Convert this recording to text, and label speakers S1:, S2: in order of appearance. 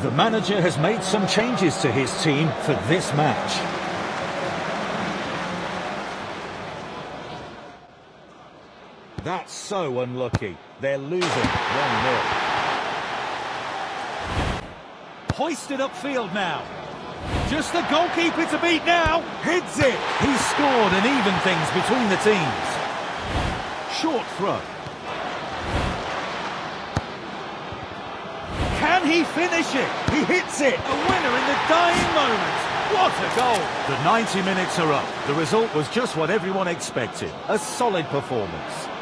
S1: The manager has made some changes to his team for this match. That's so unlucky. They're losing 1-0. Hoisted upfield now. Just the goalkeeper to beat now. Hits it. He's scored and evened things between the teams. Short throw. Can he finish it? He hits it. A winner in the dying moment. What a goal. The 90 minutes are up. The result was just what everyone expected. A solid performance.